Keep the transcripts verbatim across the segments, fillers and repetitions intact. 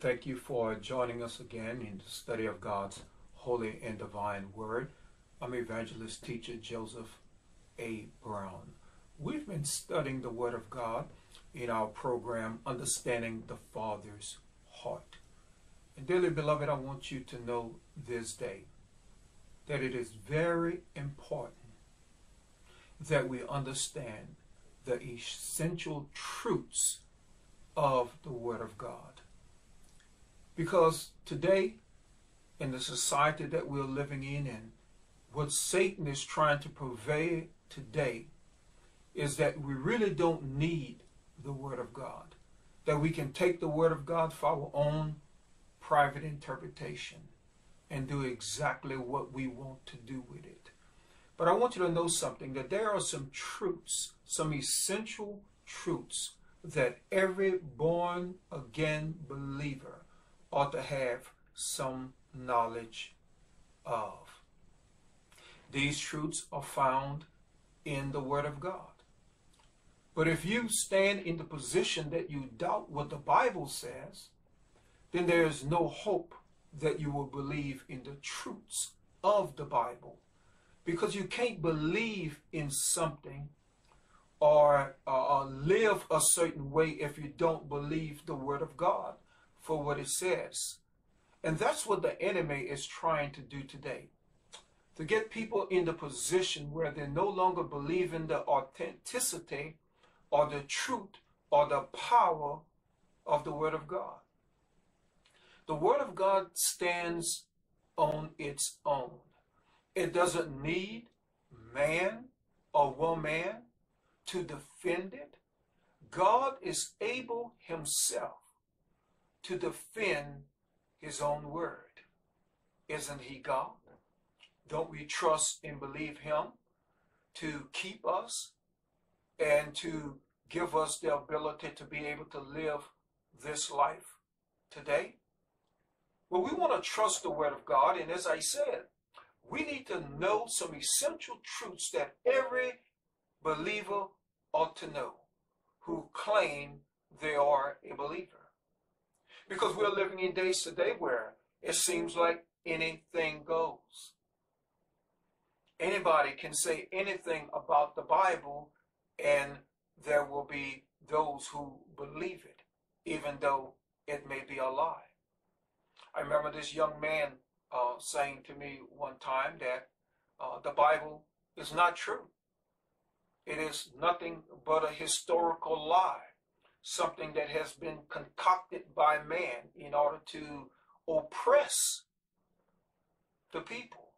thank you for joining us again in the study of God's holy and divine word. I'm evangelist teacher Joseph A. Brown. We've been studying the word of God in our program, Understanding the Father's Heart. And dearly beloved, I want you to know this day that it is very important that we understand the essential truths of the Word of God. Because today, in the society that we're living in, and what Satan is trying to purvey today, is that we really don't need the Word of God. That we can take the Word of God for our own private interpretation and do exactly what we want to do with it. But I want you to know something, that there are some truths, some essential truths that every born again believer ought to have some knowledge of. These truths are found in the Word of God. But if you stand in the position that you doubt what the Bible says, then there is no hope that you will believe in the truths of the Bible. Because you can't believe in something or uh, live a certain way if you don't believe the Word of God for what it says. And that's what the enemy is trying to do today. To get people in the position where they no longer believe in the authenticity or the truth or the power of the Word of God. The Word of God stands on its own. It doesn't need man or woman to defend it. God is able himself to defend his own word. Isn't he God? Don't we trust and believe him to keep us and to give us the ability to be able to live this life today? Well, we want to trust the Word of God, and as I said, we need to know some essential truths that every believer ought to know who claim they are a believer. Because we're living in days today where it seems like anything goes. Anybody can say anything about the Bible and there will be those who believe it, even though it may be a lie. I remember this young man uh, saying to me one time that uh, the Bible is not true. It is nothing but a historical lie, something that has been concocted by man in order to oppress the people.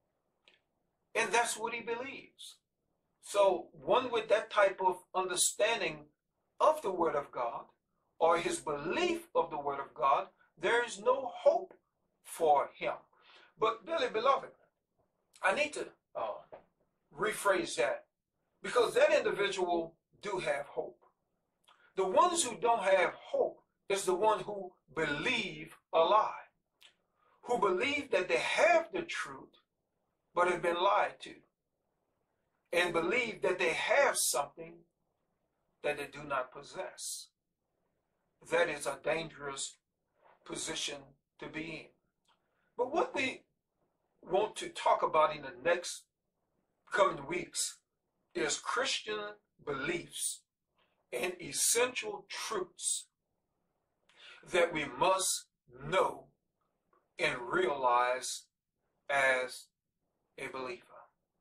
And that's what he believes. So one with that type of understanding of the Word of God, or his belief of the Word of God, there is no hope for him. But dearly beloved, I need to uh, rephrase that, because that individual do have hope. The ones who don't have hope is the one who believe a lie, who believe that they have the truth but have been lied to, and believe that they have something that they do not possess. That is a dangerous position to be in. But what we want to talk about in the next coming weeks is Christian beliefs and essential truths that we must know and realize as a believer.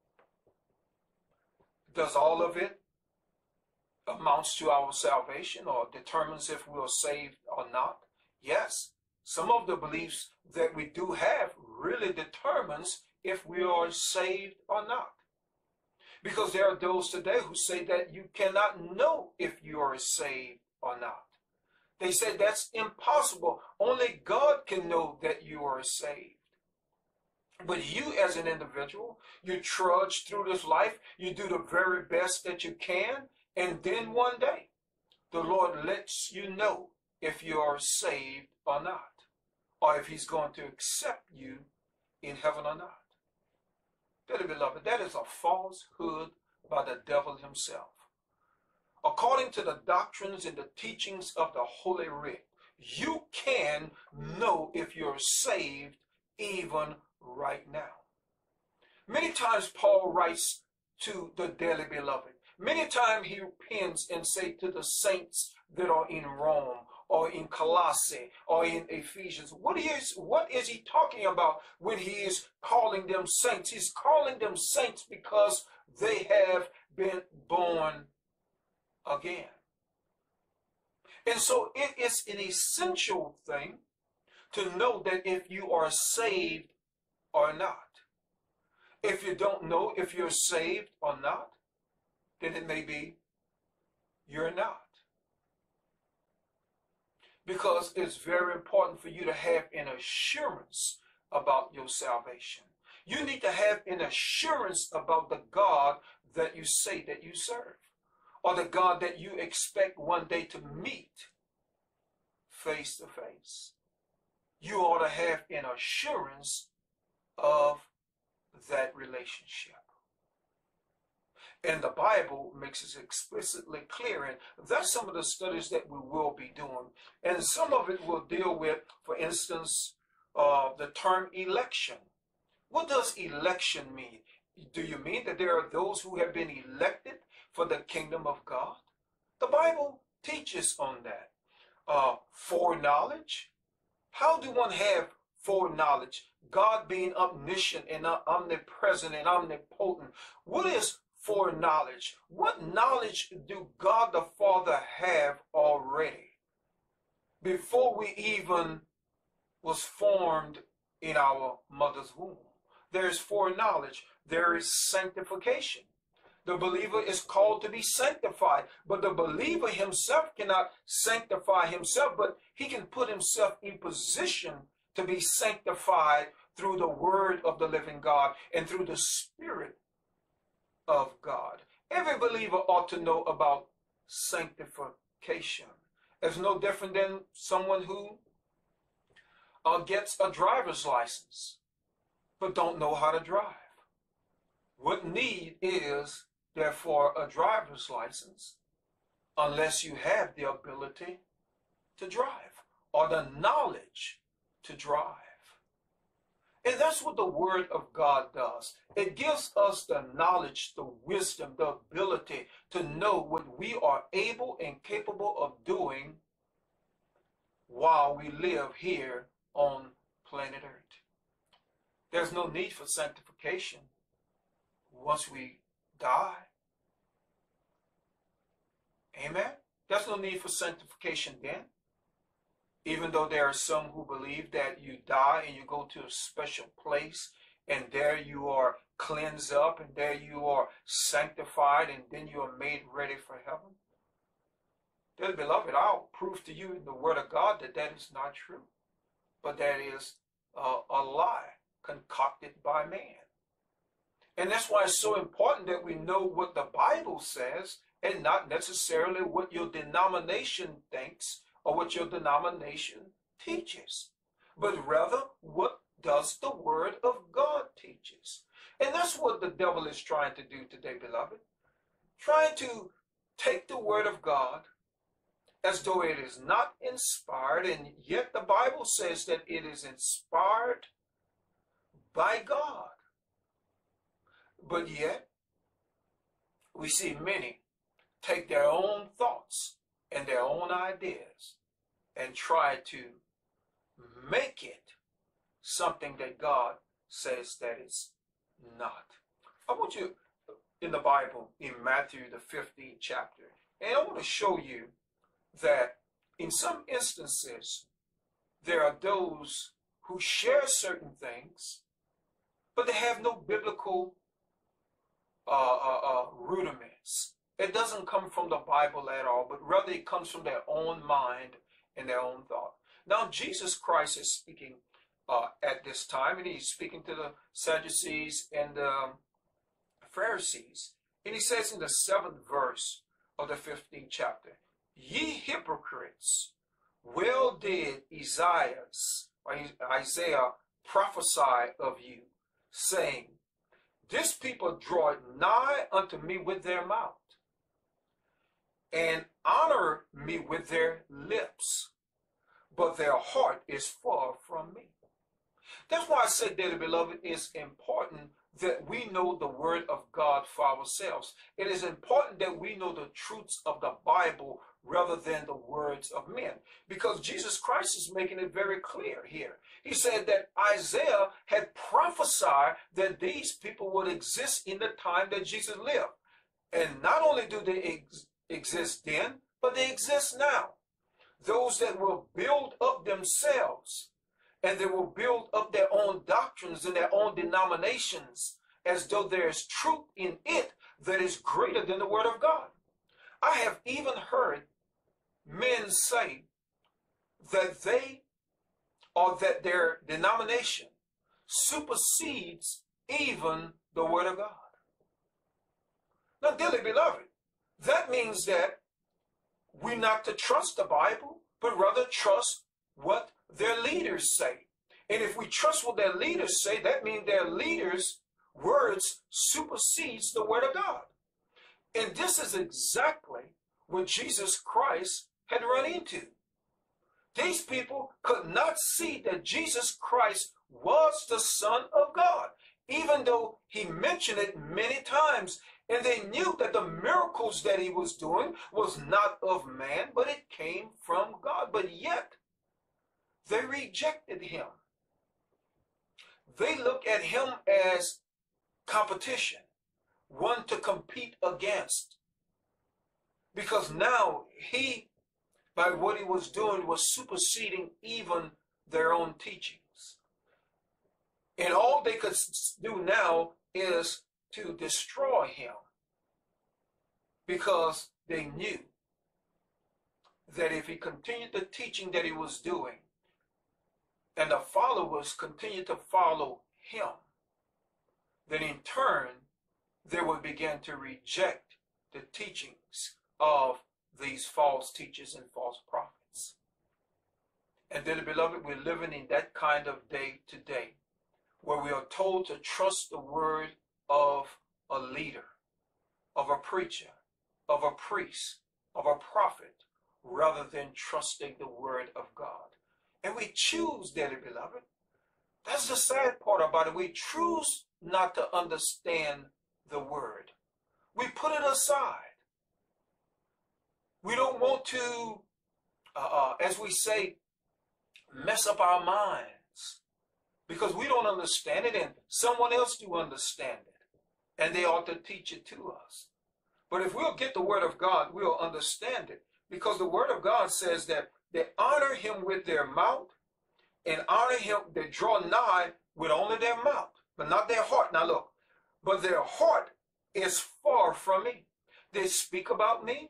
Does all of it amounts to our salvation or determines if we are saved or not? Yes. Some of the beliefs that we do have really determines if we are saved or not. Because there are those today who say that you cannot know if you are saved or not. They say that's impossible. Only God can know that you are saved. But you as an individual, you trudge through this life, you do the very best that you can, and then one day, the Lord lets you know if you are saved or not, or if he's going to accept you in heaven or not. Dearly beloved, that is a falsehood by the devil himself. According to the doctrines and the teachings of the Holy Writ, You can know if you're saved even right now. Many times Paul writes to the dearly beloved. Many times he pens and say to the saints that are in Rome or in Colossae or in Ephesians. What is, what is he talking about when he is calling them saints? He's calling them saints because they have been born again. And so it is an essential thing to know that if you are saved or not. If you don't know if you're saved or not, then it may be you're not. Because it's very important for you to have an assurance about your salvation. You need to have an assurance about the God that you say that you serve, or the God that you expect one day to meet face to face. You ought to have an assurance of that relationship. And the Bible makes it explicitly clear, and that's some of the studies that we will be doing. And some of it will deal with, for instance, uh, the term election. What does election mean? Do you mean that there are those who have been elected for the kingdom of God? The Bible teaches on that. Uh, foreknowledge. How do one have foreknowledge? God being omniscient and omnipresent and omnipotent. What is foreknowledge? What knowledge do God the Father have already before we even was formed in our mother's womb? There is foreknowledge. There is sanctification. The believer is called to be sanctified, but the believer himself cannot sanctify himself, but he can put himself in position to be sanctified through the word of the living God and through the Spirit of God. Every believer ought to know about sanctification. It's no different than someone who uh, gets a driver's license but don't know how to drive. What need is therefore a driver's license unless you have the ability to drive or the knowledge to drive? And that's what the Word of God does. It gives us the knowledge, the wisdom, the ability to know what we are able and capable of doing while we live here on planet Earth. There's no need for sanctification once we die. Amen? There's no need for sanctification then. Even though there are some who believe that you die and you go to a special place and there you are cleansed up and there you are sanctified and then you are made ready for heaven. Dear beloved, I'll prove to you in the Word of God that that is not true. But that is uh, a lie concocted by man. And that's why it's so important that we know what the Bible says and not necessarily what your denomination thinks or what your denomination teaches, but rather what does the Word of God teaches. And that's what the devil is trying to do today, beloved. Trying to take the Word of God as though it is not inspired, and yet the Bible says that it is inspired by God. But yet, we see many take their own thoughts and their own ideas and try to make it something that God says that it's not. I want you in the Bible, in Matthew, the fifteenth chapter, and I want to show you that in some instances, there are those who share certain things, but they have no biblical uh, uh, uh, rudiments. It doesn't come from the Bible at all, but rather it comes from their own mind and their own thought. Now, Jesus Christ is speaking uh, at this time, and he's speaking to the Sadducees and the um, Pharisees. And he says in the seventh verse of the fifteenth chapter, "Ye hypocrites, well did Isaiah, or Isaiah prophesy of you, saying, This people draw nigh unto me with their mouth, and honor me with their lips, but their heart is far from me. That's why I said, dearly beloved, it's important that we know the word of God for ourselves. It is important that we know the truths of the Bible rather than the words of men, because Jesus Christ is making it very clear here. He said that Isaiah had prophesied that these people would exist in the time that Jesus lived. And not only do they ex exist then, but they exist now. Those that will build up themselves, and they will build up their own doctrines and their own denominations as though there is truth in it that is greater than the word of God. I have even heard men say that they or that their denomination supersedes even the word of God. Now, dearly beloved, that means that we're not to trust the Bible, but rather trust what their leaders say. And if we trust what their leaders say, that means their leaders' words supersedes the word of God. And this is exactly what Jesus Christ had run into. These people could not see that Jesus Christ was the Son of God, even though he mentioned it many times. And they knew that the miracles that he was doing was not of man, but it came from God. But yet, they rejected him. They look at him as competition, one to compete against. Because now he, by what he was doing, was superseding even their own teachings. And all they could do now is to destroy him, because they knew that if he continued the teaching that he was doing, and the followers continued to follow him, then in turn, they would begin to reject the teachings of these false teachers and false prophets. And then, beloved, we're living in that kind of day today, where we are told to trust the word of a leader, of a preacher, of a priest, of a prophet, rather than trusting the word of God. And we choose, dearly beloved. That's the sad part about it. We choose not to understand the word. We put it aside. We don't want to, uh, uh, as we say, mess up our minds, because we don't understand it and someone else do understand it, and they ought to teach it to us. But if we'll get the word of God, we'll understand it, because the word of God says that they honor him with their mouth and honor him, they draw nigh with only their mouth, but not their heart. Now look, but their heart is far from me. They speak about me.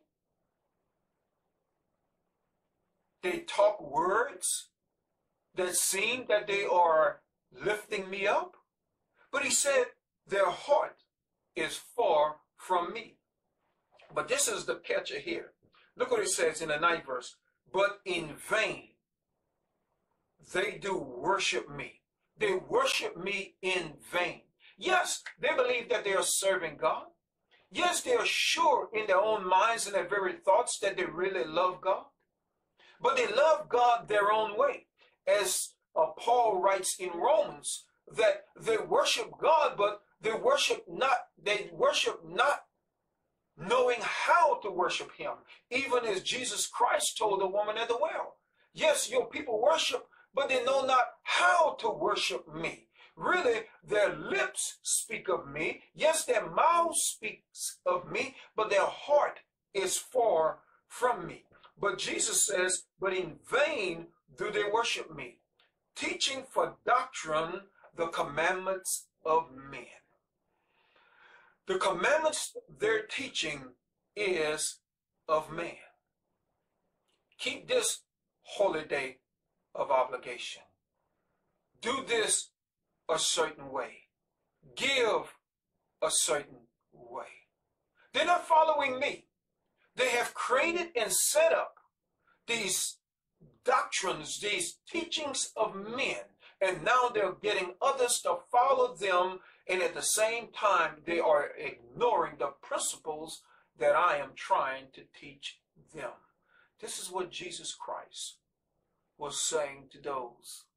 They talk words that seem that they are lifting me up. But he said their heart is far from me. But this is the catcher here. Look what it says in the ninth verse. But in vain they do worship me. They worship me in vain. Yes, they believe that they are serving God. Yes, they are sure in their own minds and their very thoughts that they really love God. But they love God their own way. As uh, Paul writes in Romans, that they worship God, but they worship not, they worship not knowing how to worship him. Even as Jesus Christ told the woman at the well. Yes, your people worship, but they know not how to worship me. Really, their lips speak of me. Yes, their mouth speaks of me, but their heart is far from me. But Jesus says, but in vain do they worship me, teaching for doctrine the commandments of men. The commandments they're teaching is of man. Keep this holy day of obligation. Do this a certain way. Give a certain way. They're not following me. They have created and set up these doctrines, these teachings of men, and now they're getting others to follow them, and at the same time they are ignoring the principles that I am trying to teach them. This is what Jesus Christ was saying to those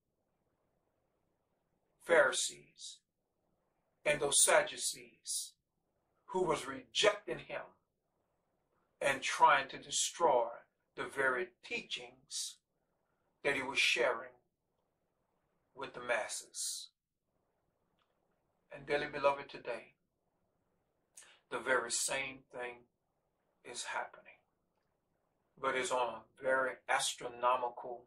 Pharisees and those Sadducees who was rejecting him and trying to destroy the very teachings that he was sharing with the masses. And dearly beloved, today, the very same thing is happening, but it's on a very astronomical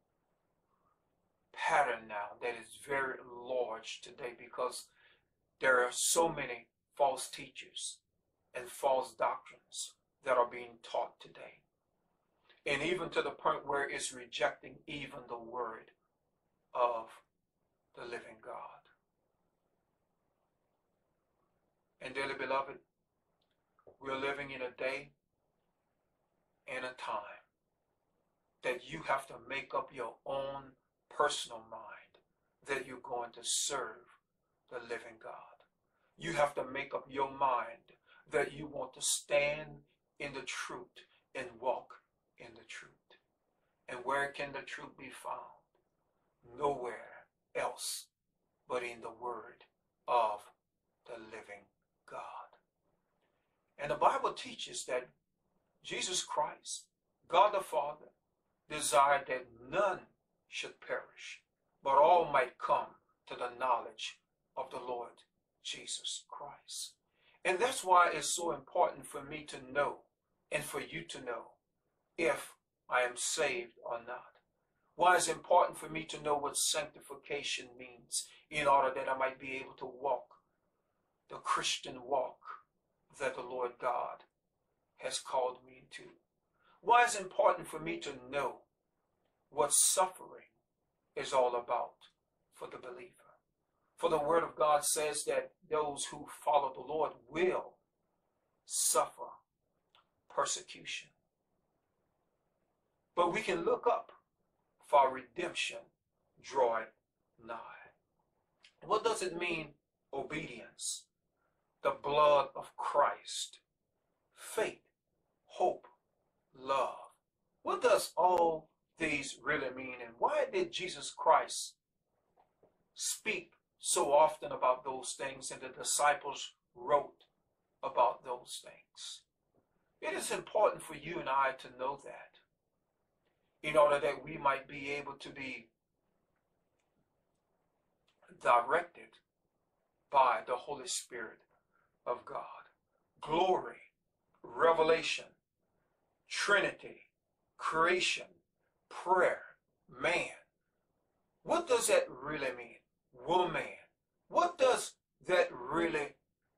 pattern now that is very large today, because there are so many false teachers and false doctrines that are being taught today. And even to the point where it's rejecting even the word of the living God. And dearly beloved, we're living in a day and a time that you have to make up your own personal mind that you're going to serve the living God. You have to make up your mind that you want to stand in the truth and walk in the truth. And where can the truth be found? Nowhere else but in the word of the living God. And the Bible teaches that Jesus Christ, God the Father, desired that none should perish, but all might come to the knowledge of the Lord Jesus Christ. And that's why it's so important for me to know and for you to know if I am saved or not. Why it's important for me to know what sanctification means in order that I might be able to walk the Christian walk that the Lord God has called me to. Why it's important for me to know what suffering is all about for the believer. For the word of God says that those who follow the Lord will suffer persecution. But we can look up, for redemption draweth nigh. What does it mean? Obedience, the blood of Christ, faith, hope, love. What does all these really mean? And why did Jesus Christ speak so often about those things, and the disciples wrote about those things? It is important for you and I to know that, in order that we might be able to be directed by the Holy Spirit of God. Glory, revelation, Trinity, creation, prayer, man. What does that really mean? Woman. What does that really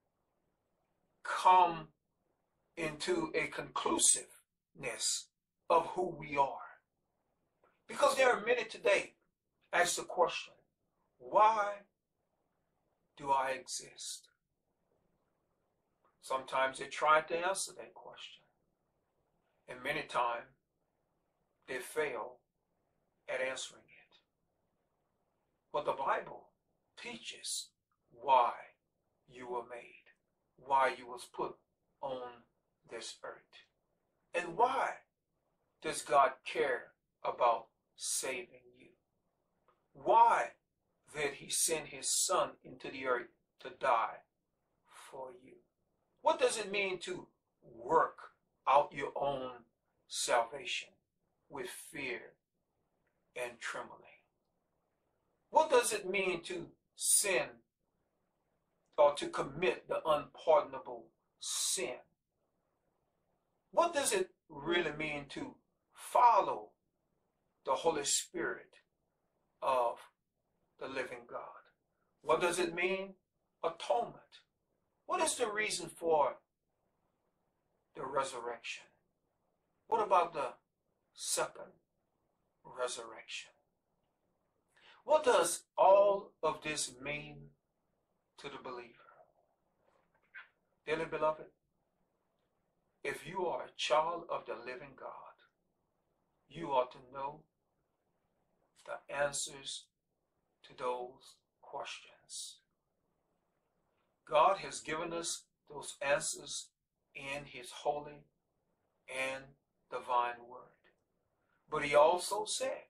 come into a conclusiveness of who we are? Because there are many today ask the question, why do I exist? Sometimes they try to answer that question, and many times they fail at answering it. But the Bible teaches why you were made, why you was put on this earth. And why does God care about saving you? Why did he send his son into the earth to die for you? What does it mean to work out your own salvation with fear and trembling? What does it mean to sin or to commit the unpardonable sin? What does it really mean to follow the Holy Spirit of the living God? What does it mean? Atonement. What is the reason for the resurrection? What about the second resurrection? What does all of this mean to the believer? Dearly beloved, if you are a child of the living God, you ought to know the answers to those questions. God has given us those answers in his holy and divine word. But he also said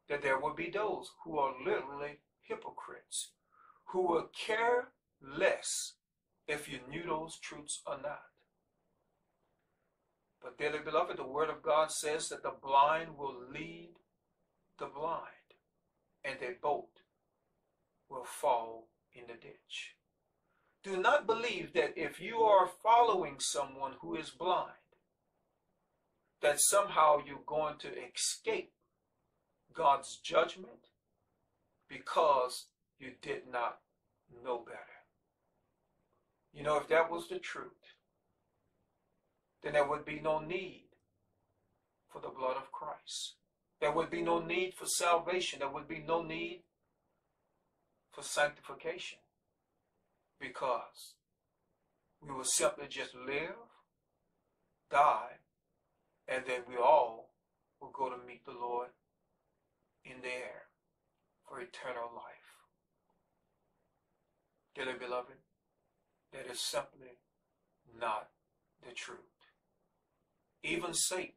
that there will be those who are literally hypocrites, who will care less if you knew those truths or not. But dearly beloved, the Word of God says that the blind will lead the blind, and they both will fall in the ditch. Do not believe that if you are following someone who is blind, that somehow you're going to escape God's judgment because you did not know better. You know, if that was the truth, then there would be no need for the blood of Christ. There would be no need for salvation. There would be no need for sanctification, because we will simply just live, die, and then we all will go to meet the Lord in the air for eternal life. Dearly beloved, that is simply not the truth. Even Satan,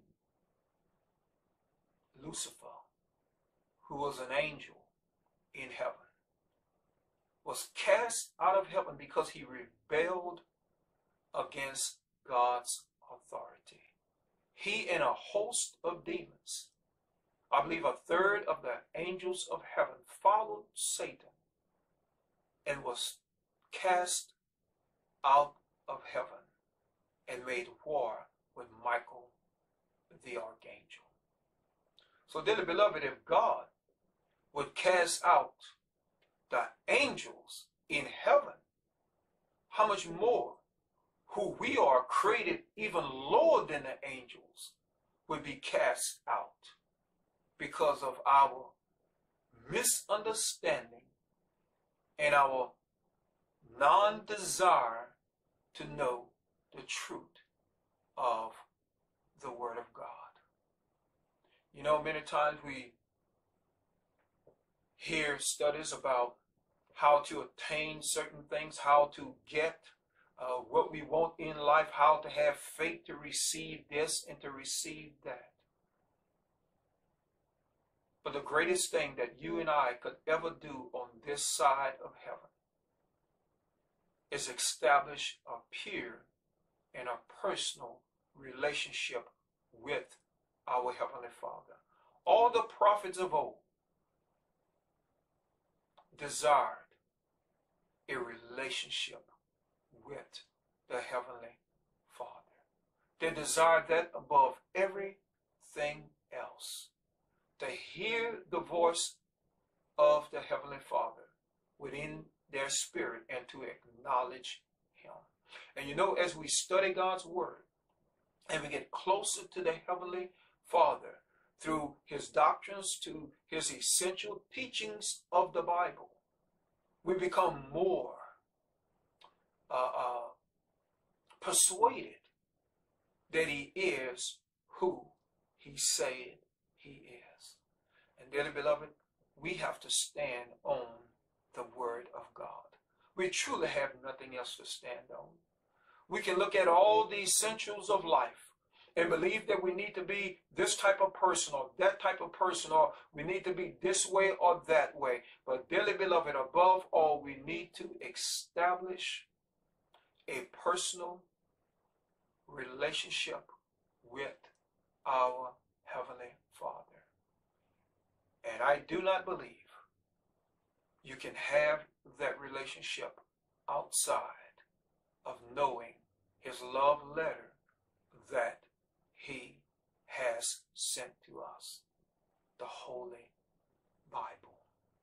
Lucifer, who was an angel in heaven, was cast out of heaven because he rebelled against God's authority. He and a host of demons, I believe a third of the angels of heaven, followed Satan and was cast out of heaven and made war with Michael the archangel. So, dearly beloved, if God would cast out the angels in heaven, how much more who we are, created even lower than the angels, would be cast out because of our misunderstanding and our non-desire to know the truth of the Word of God. You know, many times we hear studies about how to attain certain things, how to get uh, what we want in life, how to have faith to receive this and to receive that. But the greatest thing that you and I could ever do on this side of heaven is establish a pure and a personal relationship with our Heavenly Father. All the prophets of old desired a relationship with the Heavenly Father. They desired that above everything else. To hear the voice of the Heavenly Father within their spirit and to acknowledge Him. And you know, as we study God's Word and we get closer to the Heavenly Father through His doctrines, to His essential teachings of the Bible, we become more uh, uh, persuaded that He is who He said He is. And dearly beloved, we have to stand on the Word of God. We truly have nothing else to stand on. We can look at all the essentials of life and believe that we need to be this type of person or that type of person, or we need to be this way or that way. But dearly beloved, above all, we need to establish a personal relationship with our Heavenly Father. And I do not believe you can have that relationship outside of knowing His love letter that He has sent to us, the Holy Bible.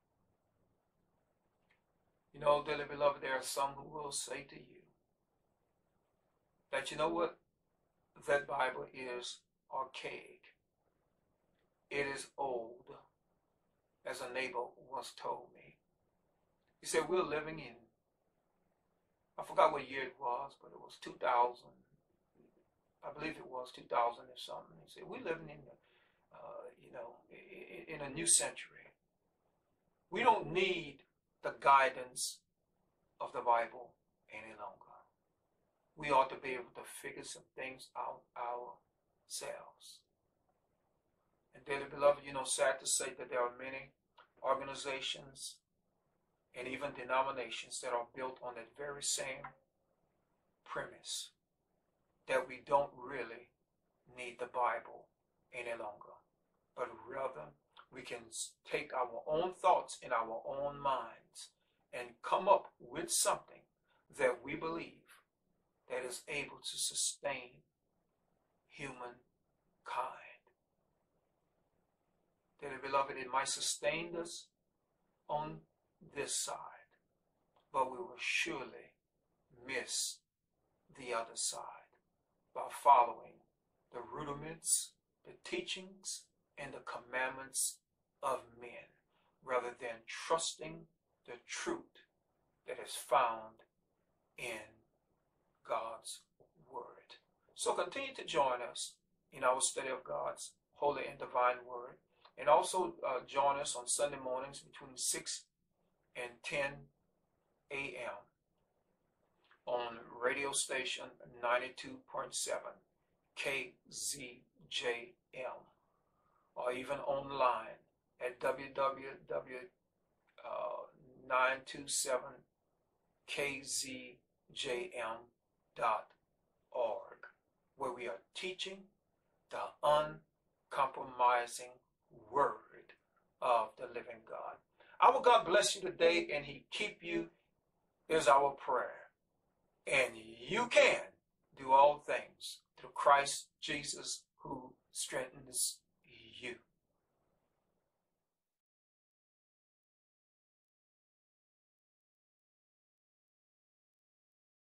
You know, dearly beloved, there are some who will say to you that, you know what, that Bible is archaic. It is old, as a neighbor once told me. He said, we're living in, I forgot what year it was, but it was two thousand. I believe it was two thousand or something. He said, we're living in, the, uh, you know, in, in a new century. We don't need the guidance of the Bible any longer. We ought to be able to figure some things out ourselves. And dearly beloved, you know, sad to say that there are many organizations and even denominations that are built on that very same premise, that we don't really need the Bible any longer, but rather we can take our own thoughts in our own minds and come up with something that we believe that is able to sustain humankind. Dearly beloved, it might sustain us on this side, but we will surely miss the other side by following the rudiments, the teachings, and the commandments of men, rather than trusting the truth that is found in God's Word. So continue to join us in our study of God's holy and divine Word, and also uh, join us on Sunday mornings between six and ten a m on radio station ninety-two point seven K Z J M, or even online at w w w dot nine two seven K Z J M dot org, where we are teaching the uncompromising Word of the living God. Our God bless you today, and He keep you is our prayer. And you can do all things through Christ Jesus who strengthens you.